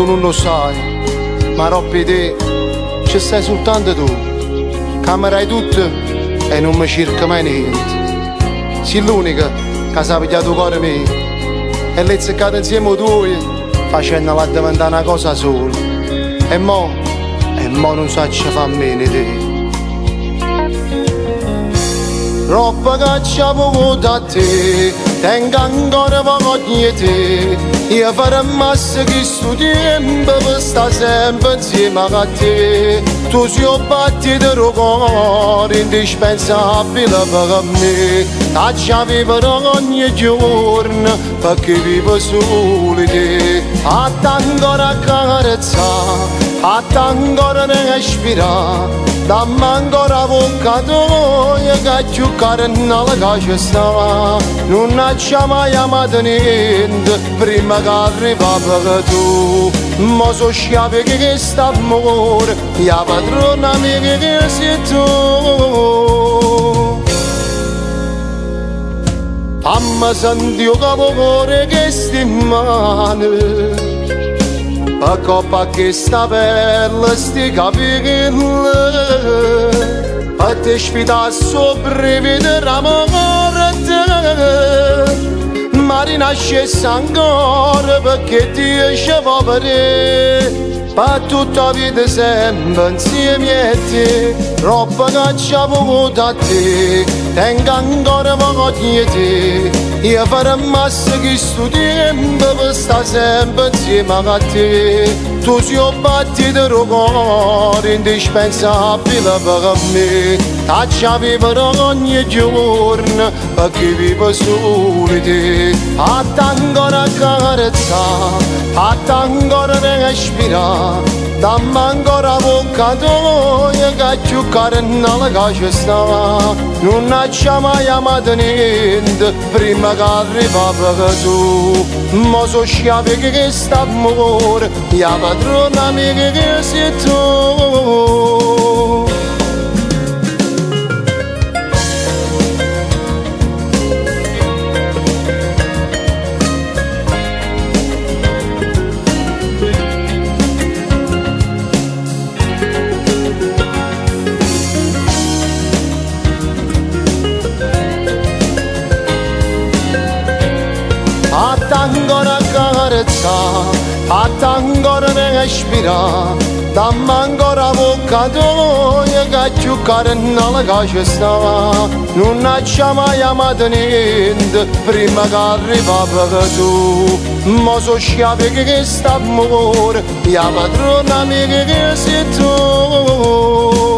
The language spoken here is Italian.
non lo sai, ma Roppi te ci stai soltanto tu. Camerai tutto e non mi cerca mai niente. Sei l'unica che sa pigliato il cuore mio e l'hai zeccato insieme a due facendola diventare una cosa sola. E mo non so ce fa bene te. Roba che ci ha avuto a te, tengo ancora voglia te. Io farò massa che sto tempo per stare sempre insieme a te. Tu sei un battito cuore indispensabile per me. Taccia vivere ogni giorno perché vivo solo te. A te ancora carezzare, a te ancora respirare. Dammi ancora bocca tua che giocare nella casa sta. Non ci ha mai amato niente prima che arrivava tu. Ma so sciape che sta amore, la padrona mia che sei tu. Fammi sentire il cuore che sta in mano. A coppa che sta bella sti capelli, a te sfida a sopravvivere amore te. Ma rinascesse ancora perché ti escevo per te. Per tutta la vita sempre insieme a te. Roba che ci ha avuto a te, tengo ancora voglia te. Io farò massa che sto tempo per stare sempre insieme a te. Tu sei un battito cuore indispensabile per me. Taccia vivere ogni giorno perché vivo solo te. A te ancora carezzare, a te ancora respirare. Dammi ancora bocca tua che giocare nella casa sta. Non ci ha mai amato niente prima che arrivava tu. Ma so sciape che sta amore, la padrona mia che sei tu. A te ancora carezzare, a te ancora respirare. Dammi ancora bocca tua che giocare nella casa sta. Non ci ha mai amato niente prima che arrivava tu. Ma so sciape che sta amore, la padrona mia che sei tu.